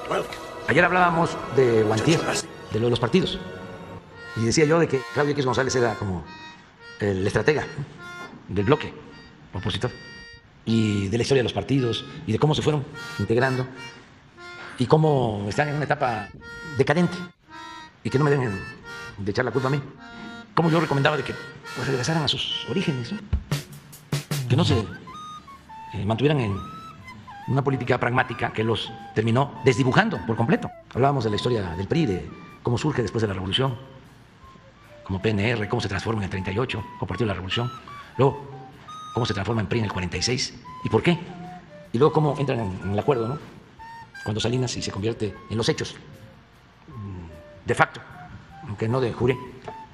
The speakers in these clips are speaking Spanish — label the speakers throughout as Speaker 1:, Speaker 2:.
Speaker 1: Ayer hablábamos de Guantier, de lo de los partidos. Y decía yo de que Claudio X González era como el estratega del bloque opositor. Y de la historia de los partidos y de cómo se fueron integrando y cómo están en una etapa decadente. Y que no me deben de echar la culpa a mí. Como yo recomendaba de que pues, regresaran a sus orígenes, ¿no? Que no se mantuvieran en una política pragmática que los terminó desdibujando por completo. Hablábamos de la historia del PRI, de cómo surge después de la Revolución, como PNR, cómo se transforma en el 38, como Partido de la Revolución, luego cómo se transforma en PRI en el 46 y por qué, y luego cómo entran en el acuerdo, ¿no? Cuando Salinas y se convierte en los hechos, de facto, aunque no de jure,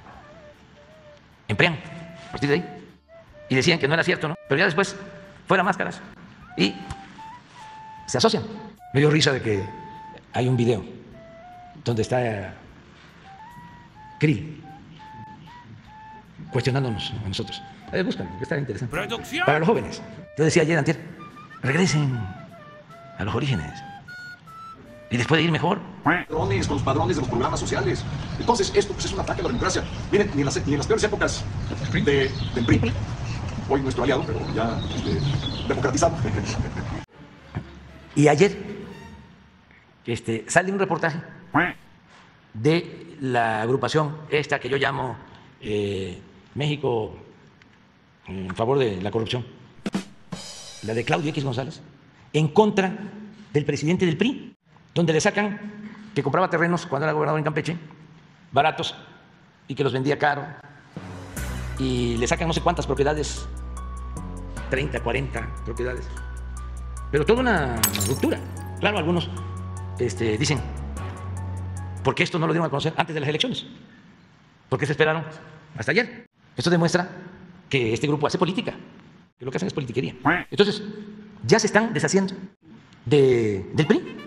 Speaker 1: en PRIAN, a partir de ahí, y decían que no era cierto, ¿no? Pero ya después, fuera máscaras, y se asocian. Me dio risa de que hay un video donde está CRI cuestionándonos a nosotros. Búscalo, que está interesante.
Speaker 2: ¡Producción!
Speaker 1: Para los jóvenes. Yo decía ayer, antier, regresen a los orígenes. Y después de ir mejor.
Speaker 3: Con los padrones de los programas sociales. Entonces, esto pues, es un ataque a la democracia. Miren, ni en las peores épocas del PRI, hoy nuestro aliado, pero ya democratizado.
Speaker 1: Y ayer sale un reportaje de la agrupación esta que yo llamo México en favor de la corrupción, la de Claudio X González, en contra del presidente del PRI, donde le sacan que compraba terrenos cuando era gobernador en Campeche, baratos, y que los vendía caro, y le sacan no sé cuántas propiedades, 30, 40 propiedades, pero toda una ruptura. Claro, algunos dicen, ¿por qué esto no lo dieron a conocer antes de las elecciones? ¿Por qué se esperaron hasta ayer? Esto demuestra que este grupo hace política, que lo que hacen es politiquería. Entonces, ya se están deshaciendo del PRI.